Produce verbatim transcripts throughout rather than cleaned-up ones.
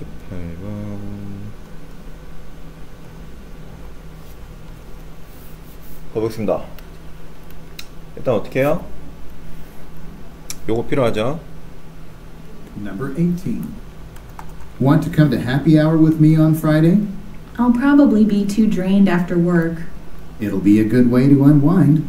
십팔 번 가보겠습니다. 일단 어떻게 해요? 요거 필요하죠? Number eighteen. Want to come to happy hour with me on Friday? I'll probably be too drained after work. It'll be a good way to unwind.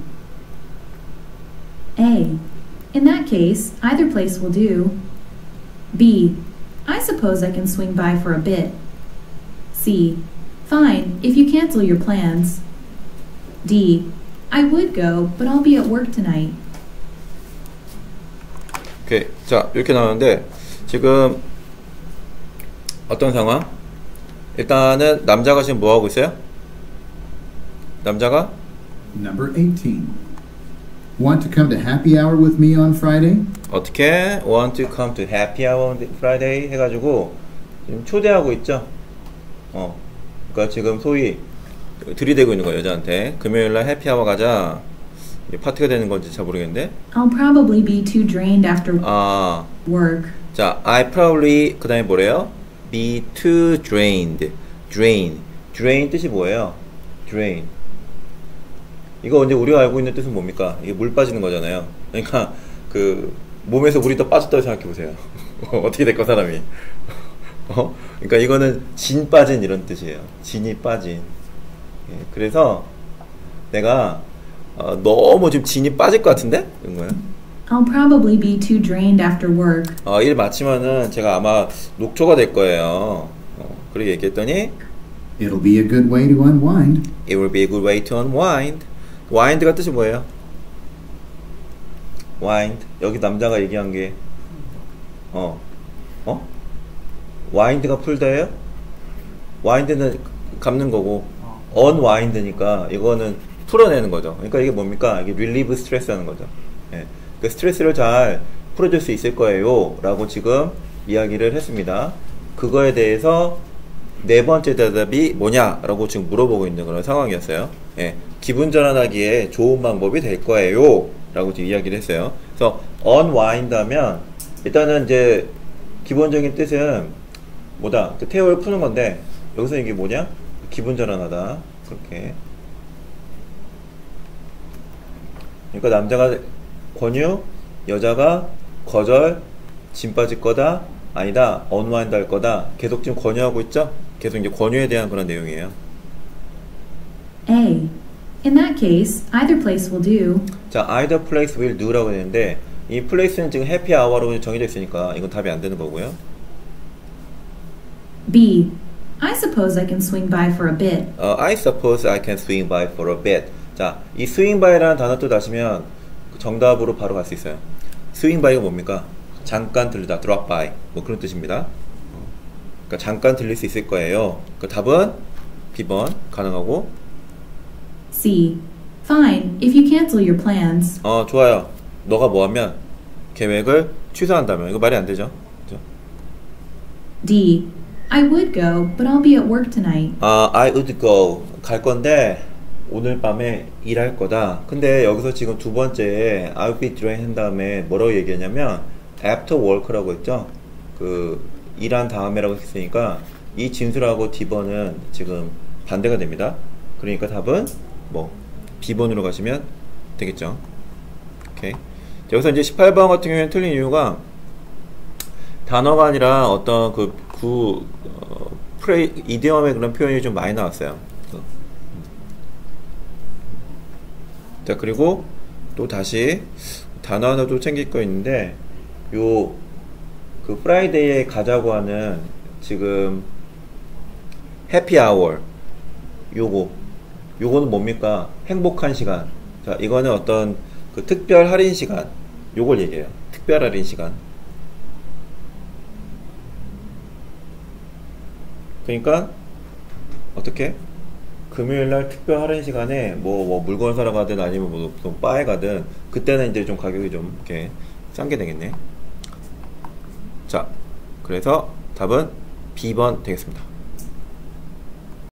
A. In that case, either place will do. B. I suppose I can swing by for a bit. C. Fine, if you cancel your plans. D. I would go, but I'll be at work tonight. 오케이. 자, 이렇게 나오는데 지금 어떤 상황? 일단은 남자가 지금 뭐 하고 있어요? 남자가 Number eighteen. Want to come to happy hour with me on Friday? 어떻게 want to come to happy hour on Friday 해가지고 지금 초대하고 있죠. 어, 그러니까 지금 소위 들이대고 있는 거예요, 여자한테. 금요일날 해피아워 가자. 파티가 되는 건지 잘 모르겠는데. I'll probably be too drained after 아, work. 자, I probably 그 다음에 뭐래요? Be too drained. Drain. Drain 뜻이 뭐예요? Drain. 이거 언제 우리가 알고 있는 뜻은 뭡니까? 이게 물 빠지는 거잖아요. 그러니까 그 몸에서 물이 더 빠졌다고 생각해 보세요. 어떻게 될까 사람이? 어? 그러니까 이거는 진 빠진 이런 뜻이에요. 진이 빠진. 예, 그래서 내가 어, 너무 지금 진이 빠질 것 같은데? 이런 거예요. I'll probably be too drained after work. 어, 일 마치면은 제가 아마 녹초가 될 거예요. 어, 그렇게 얘기했더니 It'll be a good way to unwind. It will be a good way to unwind. wind가 뜻이 뭐예요? wind. 여기 남자가 얘기한 게 어, 어? wind가 풀다예요? wind는 감는 거고 unwind니까 이거는 풀어내는 거죠. 그러니까 이게 뭡니까? 이게 relieve stress 하는 거죠. 예. 그 스트레스를 잘 풀어줄 수 있을 거예요 라고 지금 이야기를 했습니다. 그거에 대해서 네 번째 대답이 뭐냐 라고 지금 물어보고 있는 그런 상황이었어요. 예. 기분 전환하기에 좋은 방법이 될 거예요 라고 지금 이야기를 했어요. 그래서 unwind 하면 일단은 이제 기본적인 뜻은 뭐다? 그 태워를 푸는 건데 여기서 이게 뭐냐? 기분 전환하다. 그렇게. 그러니까 남자가 권유, 여자가 거절, 진 빠질 거다, 아니다, unwind 할 거다. 계속 지금 권유하고 있죠? 계속 이제 권유에 대한 그런 내용이에요. A. In that case, either place will do. 자, either place will do라고 되는데 이 place는 지금 happy hour로 정해져 있으니까 이건 답이 안 되는 거고요. B. I suppose I can swing by for a bit. 어, I suppose I can swing by for a bit. 자, 이 swing by라는 단어 또 다시면 정답으로 바로 갈 수 있어요. swing by가 뭡니까? 잠깐 들리다, drop by 뭐 그런 뜻입니다. 그러니까 잠깐 들릴 수 있을 거예요. 그 답은 비 번 가능하고. C. Fine, if you cancel your plans. 어, 좋아요. 너가 뭐 하면 계획을 취소한다면 이거 말이 안 되죠. 그죠? D. I would go, but I'll be at work tonight. 아, I would go 갈 건데 오늘 밤에 일할 거다. 근데 여기서 지금 두 번째에 I'll be drained 한 다음에 뭐라고 얘기했냐면 after work라고 했죠. 그 일한 다음에라고 했으니까 이 진술하고 D번은 지금 반대가 됩니다. 그러니까 답은 뭐 B번으로 가시면 되겠죠. 오케이. 여기서 이제 십팔 번 같은 경우에는 틀린 이유가 단어가 아니라 어떤 그 구 어, 프레이 이디엄의 그런 표현이 좀 많이 나왔어요. 그래서. 자, 그리고 또 다시 단어 하나 또 챙길 거 있는데 요 그 프라이데이에 가자고 하는 지금 해피 아워 요거 요거는 뭡니까? 행복한 시간. 자, 이거는 어떤 그 특별 할인 시간 요걸 얘기해요. 특별 할인 시간. 그러니까 어떻게? 금요일날 특별 할인 시간에 뭐, 뭐 물건 사러 가든 아니면 뭐, 뭐 바에 가든 그때는 이제 좀 가격이 좀 이렇게 싼 게 되겠네. 자, 그래서 답은 B번 되겠습니다.